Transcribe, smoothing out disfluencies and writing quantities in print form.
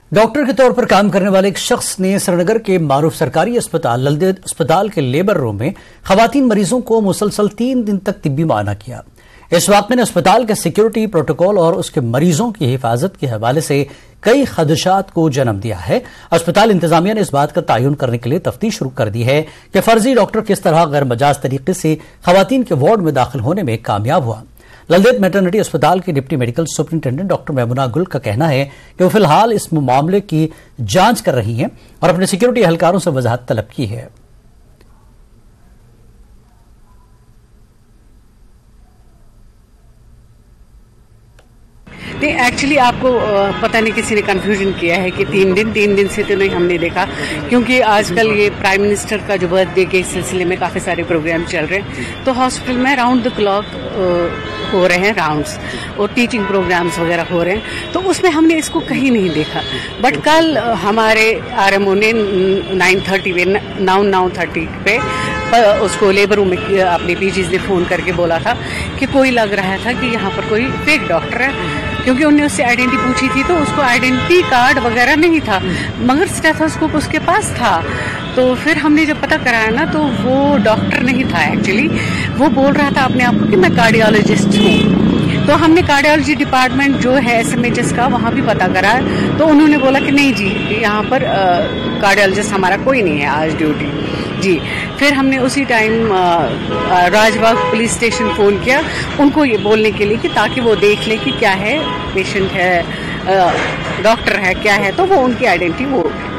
Doctor के तौर पर काम करने वाले एक शख्स ने श्रीनगर के मारूफ सरकारी अस्पताल ललदेद अस्पताल के लेबर रूम में खवातीन मरीजों को मुसलसल 3 दिन तक तिब्बी मुआयना किया। इस वाक़े ने अस्पताल के सिक्योरिटी प्रोटोकॉल और उसके मरीजों की हिफाजत के हवाले से कई खदशात को जन्म दिया है। अस्पताल इंतजामिया ने इस बात का तयन करने के लिए तफ्तीश शुरू कर दी है कि फर्जी डॉक्टर किस तरह गैर मजाज तरीके से खवातीन के वार्ड में दाखिल होने में कामयाब हुआ। ललदेद मैटरनिटी अस्पताल के deputy medical superintendent doctor Memuna Gul का कहना है कि वो फिलहाल इस मामले की जांच कर रही हैं और अपने सिक्योरिटी एहलकारों से वजाहत तलब की है। नहीं, एक्चुअली आपको पता नहीं किसी ने कंफ्यूजन किया है कि 3 दिन से तो नहीं हमने देखा, क्योंकि आजकल ये प्राइम मिनिस्टर का जो बर्थडे के सिलसिले में काफ़ी सारे प्रोग्राम चल रहे हैं, तो हॉस्पिटल में राउंड द क्लॉक हो रहे हैं राउंड्स और टीचिंग प्रोग्राम्स वगैरह हो रहे हैं, तो उसमें हमने इसको कहीं नहीं देखा। बट कल हमारे आरएमओ ने 9:30 पे 9:30 पे उसको लेबर रूम में अपने पीजीज ने फ़ोन करके बोला था कि कोई लग रहा था कि यहाँ पर कोई फेक डॉक्टर है, क्योंकि उन्होंने उससे आइडेंटिटी पूछी थी तो उसको आइडेंटिटी कार्ड वगैरह नहीं था, मगर स्टेथोस्कोप उसके पास था। तो फिर हमने जब पता कराया ना, तो वो डॉक्टर नहीं था एक्चुअली, वो बोल रहा था अपने आप को कि मैं कार्डियोलॉजिस्ट हूँ। तो हमने कार्डियोलॉजी डिपार्टमेंट जो है SMHS का वहाँ भी पता करा, तो उन्होंने बोला कि नहीं जी, यहाँ पर कार्डियोलॉजिस्ट हमारा कोई नहीं है आज ड्यूटी जी। फिर हमने उसी time Rajbagh police station phone किया उनको ये बोलने के लिए कि ताकि वो देख ले कि क्या है, पेशेंट है, डॉक्टर है, क्या है, तो वो उनकी आइडेंटिटी वो